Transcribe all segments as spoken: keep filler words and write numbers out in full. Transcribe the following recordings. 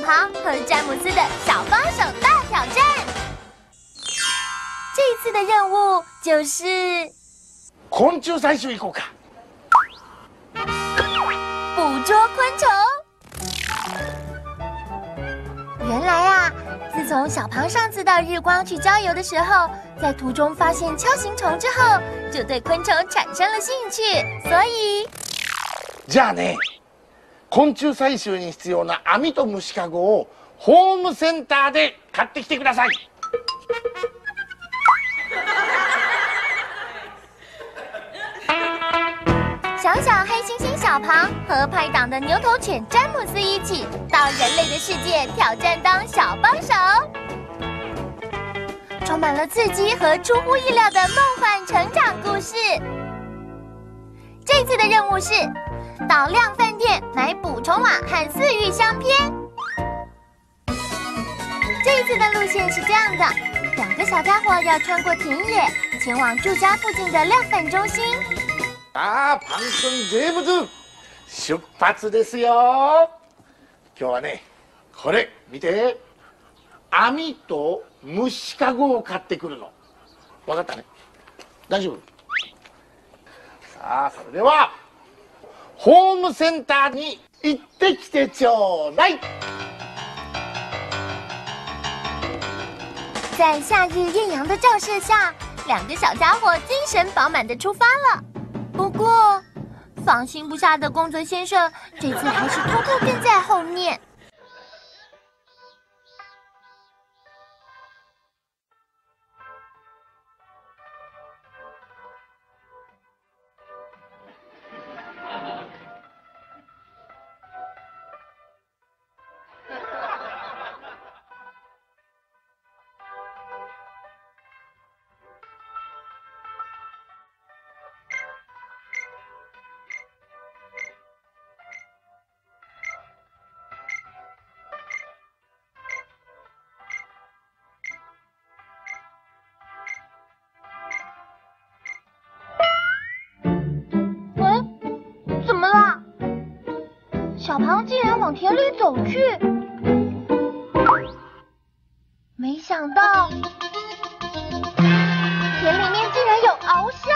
庞和詹姆斯的小帮手大挑战。这一次的任务就是昆虫採集行こうか。 捕捉昆虫。原来啊，自从小庞上次到日光去郊游的时候，在途中发现锹形虫之后，就对昆虫产生了兴趣，所以。 じゃあね、昆虫採集に必要な網と虫かごをホームセンターで買ってきてください。 小小黑猩猩小庞和拍档的牛头犬詹姆斯一起到人类的世界挑战当小帮手，充满了刺激和出乎意料的梦幻成长故事。这次的任务是到量贩店买捕虫网和饲育香片。这一次的路线是这样的：两个小家伙要穿过田野，前往住家附近的量贩中心。 さあ、パンくんジェームズ、出発ですよ。今日はね、これ見て、網と虫かごを買ってくるの。わかったね？大丈夫？さあ、それではホームセンターに行ってきてちょうだい。 在夏日艳阳的照射下，两个小家伙精神饱满地出发了。不过，放心不下的工作先生这次还是偷偷跟在后面。小庞竟然往田里走去，没想到田里面竟然有鳌虾。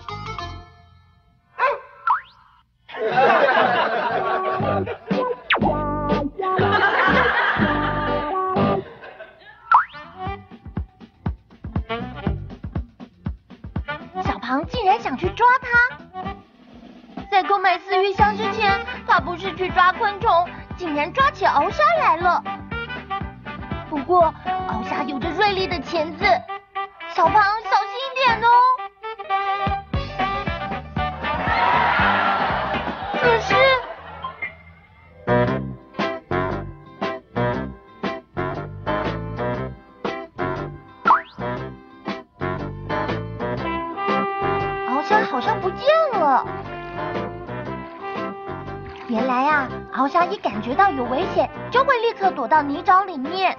小庞竟然想去抓它。在购买饲育箱之前，他不是去抓昆虫，竟然抓起鳌虾来了。不过，鳌虾有着锐利的钳子，小庞小心一点哦。可是，鳌虾好像不见了。原来啊，鳌虾一感觉到有危险，就会立刻躲到泥沼里面。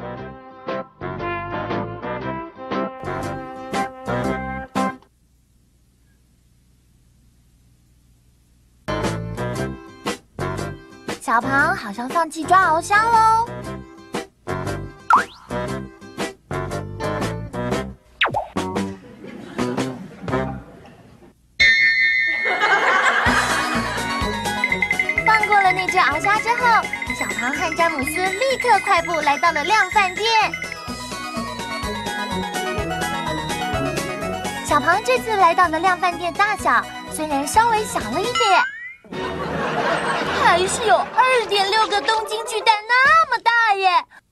小庞好像放弃抓鳌虾喽。那只鳌虾之后，小庞和詹姆斯立刻快步来到了量贩店。小庞这次来到的量贩店大小虽然稍微小了一点，还是有二点六个东京巨蛋那么大耶！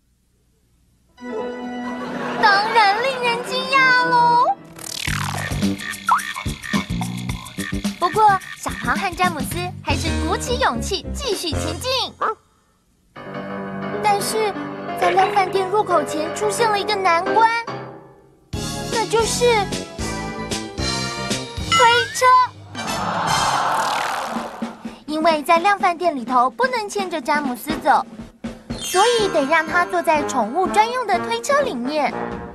当然令人惊讶喽。不过，小庞和詹姆斯还是鼓起勇气继续前进。但是，在量贩店入口前出现了一个难关，那就是推车。因为在量贩店里头不能牵着詹姆斯走，所以得让他坐在宠物专用的推车里面。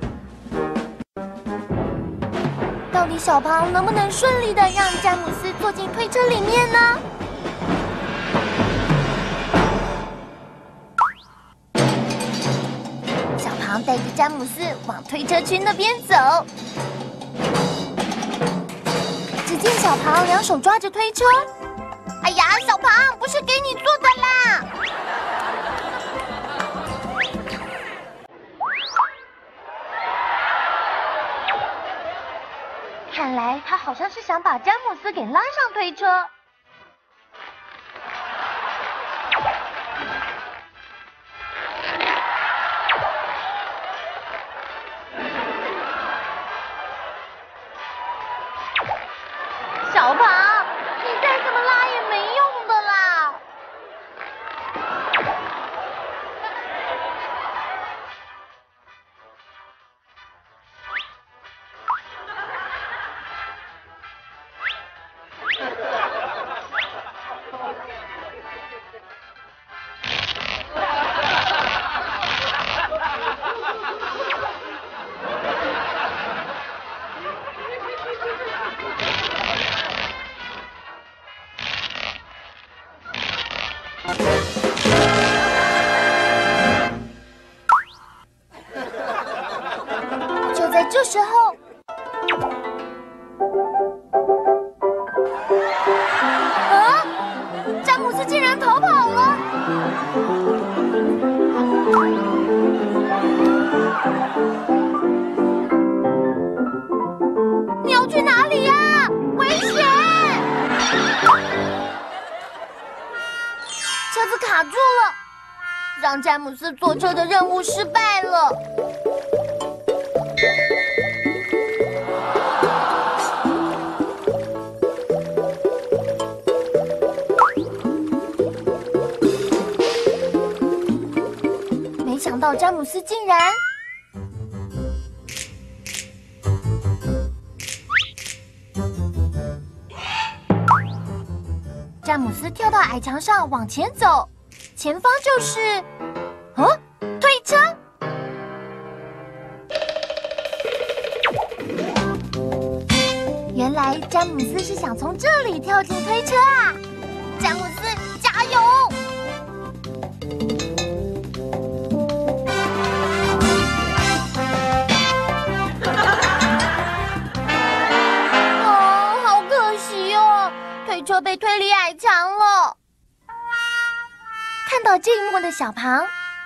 到底小庞能不能顺利的让詹姆斯坐进推车里面呢？ 庞带着詹姆斯往推车区那边走。只见小庞两手抓着推车，哎呀，小庞，不是给你做的啦！看来他好像是想把詹姆斯给拉上推车。小庞，你再怎么拉也没用的啦！就在这时候，啊！詹姆斯竟然逃跑了！你要去哪里呀？危险！车子卡住了，让詹姆斯坐车的任务失败了。没想到詹姆斯竟然……詹姆斯跳到矮墙上往前走，前方就是……哦，推车！原来詹姆斯是想从这里跳进推车啊！詹姆斯，加油！哦，好可惜哦，推车被推离矮墙了。看到这一幕的小庞，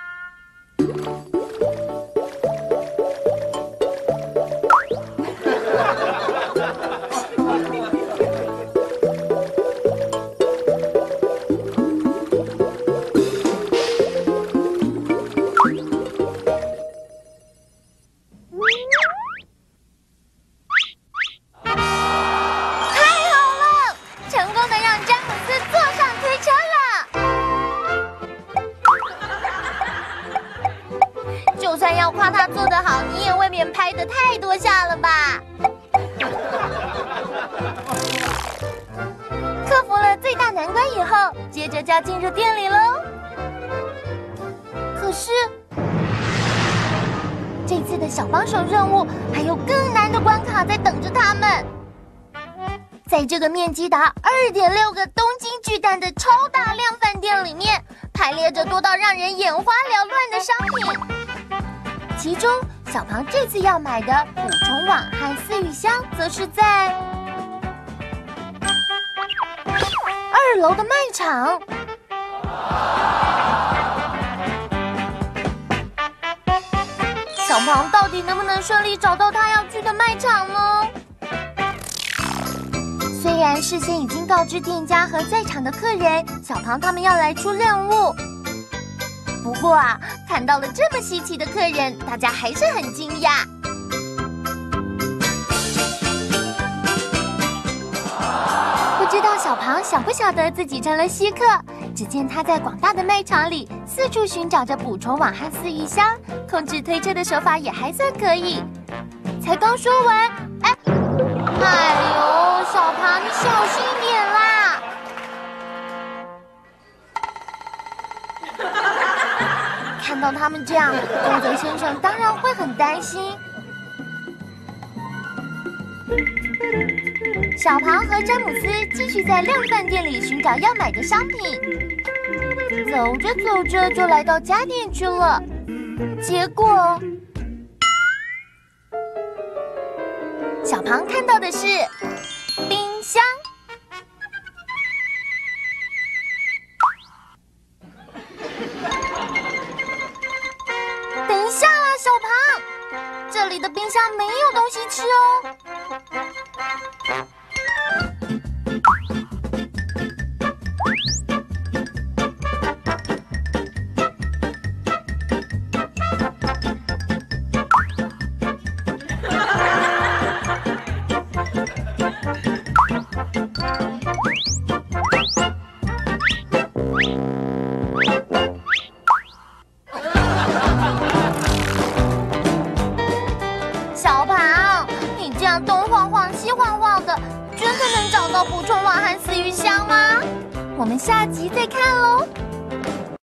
就算要夸他做得好，你也未免拍得太多下了吧？克服了最大难关以后，接着就要进入店里喽。可是，这次的小帮手任务还有更难的关卡在等着他们。在这个面积达二点六个东京巨蛋的超大量饭店里面，排列着多到让人眼花缭乱的商品。其中，小庞这次要买的捕虫网和饲鱼箱，则是在二楼的卖场。小庞到底能不能顺利找到他要去的卖场呢？虽然事先已经告知店家和在场的客人，小庞他们要来出任务。不过啊，看到了这么稀奇的客人，大家还是很惊讶。不知道小庞晓不晓得自己成了稀客？只见他在广大的卖场里四处寻找着捕虫网和饲鱼箱，控制推车的手法也还算可以。才刚说完，哎，哎呦，小庞你小心一点啦！看到他们这样，公贼先生当然会很担心。小庞和詹姆斯继续在量贩店里寻找要买的商品，走着走着就来到家电区了。结果， 小庞看到的是冰箱。等一下啊，小庞，这里的冰箱没有东西吃哦。小庞，你这样东晃晃西晃晃的，真的能找到捕虫网和死鱼箱吗？我们下集再看喽。